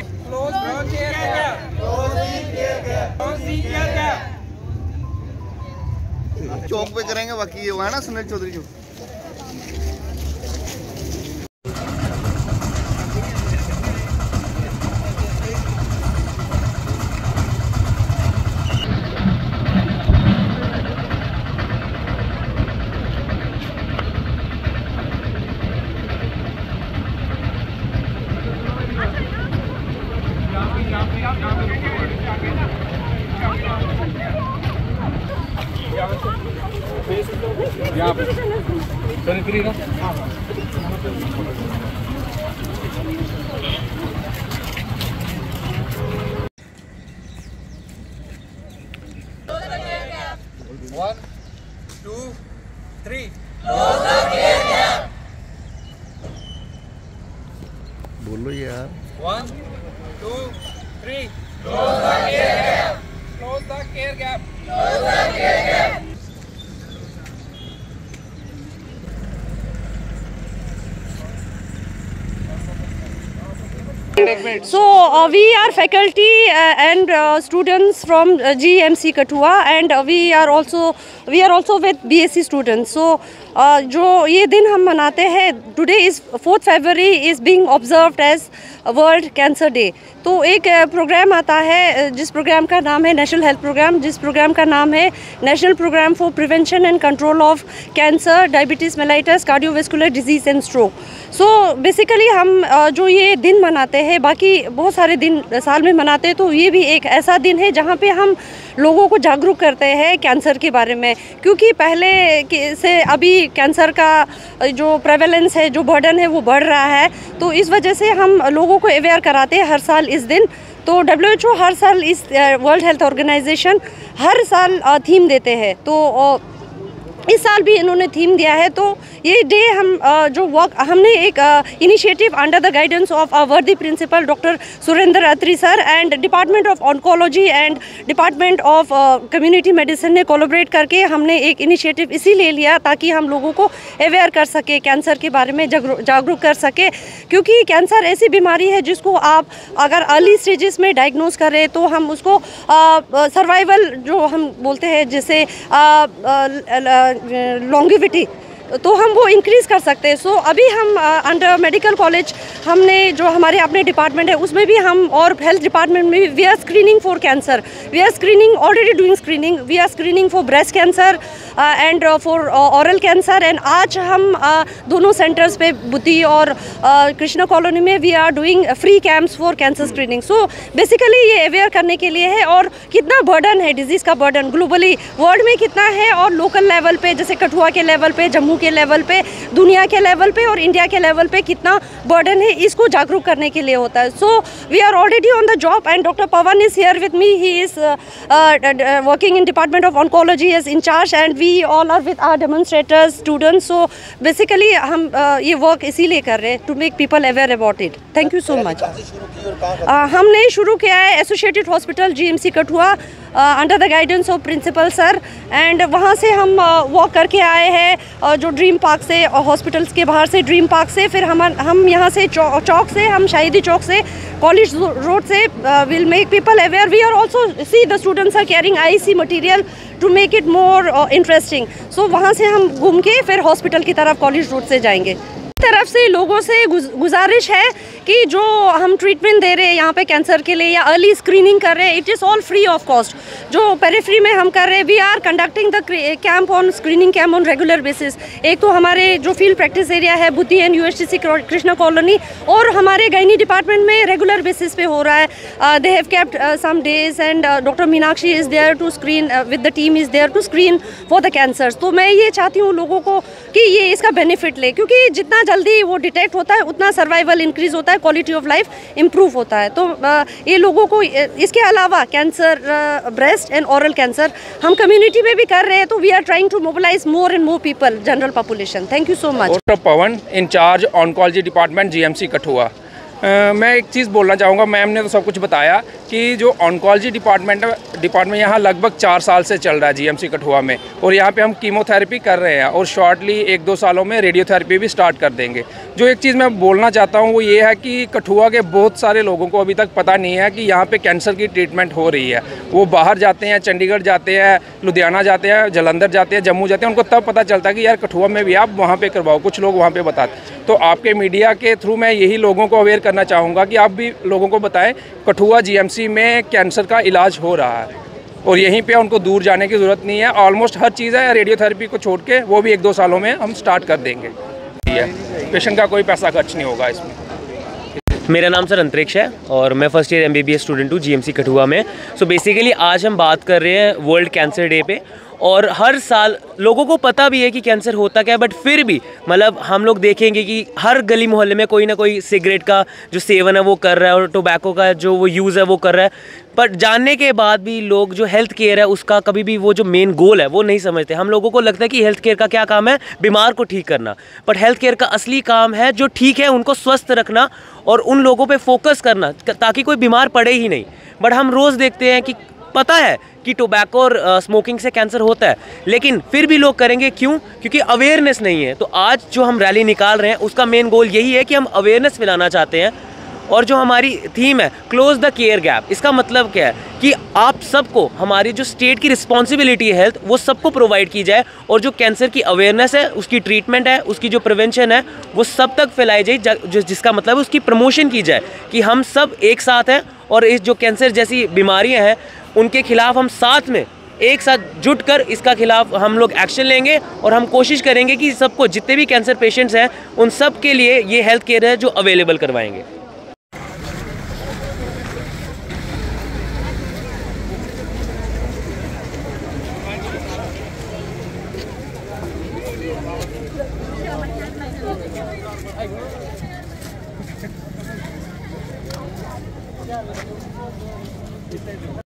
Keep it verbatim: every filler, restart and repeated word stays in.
चौक पे करेंगे, बाकी ये हुआ है ना सुनील चौधरी जो। यहाँ पे सर फ्री ना। वन टू थ्री बोलो यार। One two three close the care gap, close the care gap, close the care gap. So uh, we are faculty uh, and uh, students from uh, G M C Kathua, and uh, we are also we are also with B S c students. So uh, जो ये दिन हम मनाते हैं, today is fourth February is being observed as World Cancer Day. तो एक programme आता है जिस प्रोग्राम का नाम है नेशनल हेल्थ प्रोग्राम, जिस प्रोग्राम का नाम है national programme for prevention and control of cancer, diabetes mellitus, cardiovascular disease and stroke. So basically हम जो ये दिन मनाते हैं, बाकी बहुत सारे दिन साल में मनाते हैं, तो ये भी एक ऐसा दिन है जहाँ पे हम लोगों को जागरूक करते हैं कैंसर के बारे में, क्योंकि पहले से अभी कैंसर का जो प्रेवलेंस है, जो बर्डन है, वो बढ़ रहा है। तो इस वजह से हम लोगों को अवेयर कराते हैं हर साल इस दिन। तो डब्ल्यू एच ओ हर साल इस वर्ल्ड हेल्थ ऑर्गेनाइजेशन हर साल थीम देते हैं, तो इस साल भी इन्होंने थीम दिया है। तो ये डे हम जो वर्क हमने एक initiative under the guidance of our worthy principal doctor Surendra Atri sir and department of oncology and department of community medicine ने कोलैबोरेट करके हमने एक इनिशिएटिव इसीलिए लिया ताकि हम लोगों को अवेयर कर सके, कैंसर के बारे में जागरूक कर सके, क्योंकि कैंसर ऐसी बीमारी है जिसको आप अगर अर्ली स्टेजेस में डायग्नोज करें तो हम उसको सर्वाइवल जो हम बोलते हैं, जैसे लॉन्गिविटी, तो हम वो इंक्रीज़ कर सकते हैं। सो so, अभी हम अंडर मेडिकल कॉलेज हमने जो हमारे अपने डिपार्टमेंट है उसमें भी हम, और हेल्थ डिपार्टमेंट में भी we are screening for cancer, we are screening already doing screening, we are screening for breast cancer and for oral cancer. And आज हम uh, दोनों सेंटर्स पे बुद्धि और uh, कृष्णा कॉलोनी में we are doing free camps for cancer screening. So basically ये aware करने के लिए है, और कितना बर्डन है डिजीज़ का, बर्डन ग्लोबली वर्ल्ड में कितना है, और लोकल लेवल पे जैसे कठुआ के लेवल पे, जम्मू के लेवल पे, दुनिया के लेवल पे और इंडिया के लेवल पे कितना बर्डन है, इसको जागरूक करने के लिए होता है। So we are already on the job and doctor Pawan is here with me, he is working in department of oncology as incharge, and we all are with our demonstrators students. So basically हम uh, ये work इसीलिए कर रहे हैं to make people aware about it. Thank you so much. हमने शुरू किया है associated hospital G M C Kathua under the guidance of principal sir, and वहाँ से हम वॉक uh, करके आए हैं uh, जो ड्रीम पार्क से, हॉस्पिटल्स के बाहर से ड्रीम पार्क से, फिर हम हम यहाँ से चौ, चौक से, हम शाहिदी चौक से, कॉलेज रोड से will make people aware. We are also see the students are carrying I C material to make it more interesting. So वहाँ से हम घूम के फिर हॉस्पिटल की तरफ कॉलेज रोड से जाएंगे। तरफ से लोगों से गुजारिश है कि जो हम ट्रीटमेंट दे रहे हैं यहाँ पे कैंसर के लिए या अर्ली स्क्रीनिंग कर रहे हैं, it is all free of cost. जो पेरिफ्री में हम कर रहे हैं, we are conducting the camp on screening camp on regular basis. एक तो हमारे जो फील्ड प्रैक्टिस एरिया है Buddhi and U H T C Krishna colony, और हमारे गायनी डिपार्टमेंट में रेगुलर बेसिस पे हो रहा है। They have kept some days and doctor Meenakshi is there to screen with the team is there to screen for the cancers. तो मैं ये चाहती हूँ लोगों को कि ये इसका बेनिफिट ले, क्योंकि जितना जल्दी वो डिटेक्ट होता है उतना सर्वाइवल इंक्रीज होता है, क्वालिटी ऑफ लाइफ इम्प्रूव होता है। तो ये लोगों को, इसके अलावा cancer, breast and oral cancer हम कम्युनिटी में भी कर रहे हैं, तो we are trying to mobilise more and more people, general population. Thank you so much. Doctor Pawan, incharge oncology department G M C Kathua. Uh, मैं एक चीज़ बोलना चाहूँगा, मैम ने तो सब कुछ बताया कि जो ऑन्कोलॉजी डिपार्टमेंट डिपार्टमेंट यहाँ लगभग चार साल से चल रहा है जीएमसी कठुआ में, और यहाँ पे हम कीमोथेरेपी कर रहे हैं और शॉर्टली एक दो सालों में रेडियोथेरेपी भी स्टार्ट कर देंगे। जो एक चीज़ मैं बोलना चाहता हूँ वो ये है कि कठुआ के बहुत सारे लोगों को अभी तक पता नहीं है कि यहाँ पे कैंसर की ट्रीटमेंट हो रही है। वो बाहर जाते हैं, चंडीगढ़ जाते हैं, लुधियाना जाते हैं, जालंधर जाते हैं, जम्मू जाते हैं, उनको तब पता चलता है कि यार कठुआ में भी आप वहाँ पर करवाओ। कुछ लोग वहाँ पर बताते। तो आपके मीडिया के थ्रू मैं यही लोगों को अवेयर करना चाहूँगा कि आप भी लोगों को बताएं कठुआ जीएमसी में कैंसर का इलाज हो रहा है और यहीं पे उनको दूर जाने की ज़रूरत नहीं है। ऑलमोस्ट हर चीज़ है, रेडियोथेरेपी को छोड़ के वो भी एक दो सालों में हम स्टार्ट कर देंगे। पेशेंट का कोई पैसा खर्च नहीं होगा इसमें। मेरा नाम सर अंतरिक्ष है और मैं फर्स्ट ईयर एमबीबीएस स्टूडेंट हूँ जीएमसी कठुआ में। सो बेसिकली आज हम बात कर रहे हैं वर्ल्ड कैंसर डे पे, और हर साल लोगों को पता भी है कि कैंसर होता क्या है, बट फिर भी मतलब हम लोग देखेंगे कि हर गली मोहल्ले में कोई ना कोई सिगरेट का जो सेवन है वो कर रहा है और टोबैको का जो वो यूज़ है वो कर रहा है। पर जानने के बाद भी लोग जो हेल्थ केयर है उसका कभी भी वो जो मेन गोल है वो नहीं समझते। हम लोगों को लगता है कि हेल्थ केयर का क्या काम है, बीमार को ठीक करना, बट हेल्थ केयर का असली काम है जो ठीक है उनको स्वस्थ रखना और उन लोगों पे फोकस करना ताकि कोई बीमार पड़े ही नहीं। बट हम रोज़ देखते हैं कि पता है कि टोबैको और स्मोकिंग से कैंसर होता है, लेकिन फिर भी लोग करेंगे क्यों? क्योंकि अवेयरनेस नहीं है। तो आज जो हम रैली निकाल रहे हैं उसका मेन गोल यही है कि हम अवेयरनेस फैलाना चाहते हैं। और जो हमारी थीम है क्लोज द केयर गैप, इसका मतलब क्या है कि आप सबको, हमारी जो स्टेट की रिस्पॉन्सिबिलिटी है हेल्थ, वो सबको प्रोवाइड की जाए और जो कैंसर की अवेयरनेस है, उसकी ट्रीटमेंट है, उसकी जो प्रिवेंशन है वो सब तक फैलाई जाए, जो जिसका मतलब है उसकी प्रमोशन की जाए कि हम सब एक साथ हैं और इस जो कैंसर जैसी बीमारियां हैं उनके खिलाफ हम साथ में एक साथ जुट कर इसका खिलाफ हम लोग एक्शन लेंगे और हम कोशिश करेंगे कि सबको, जितने भी कैंसर पेशेंट्स हैं उन सब के लिए ये हेल्थ केयर है जो अवेलेबल करवाएंगे।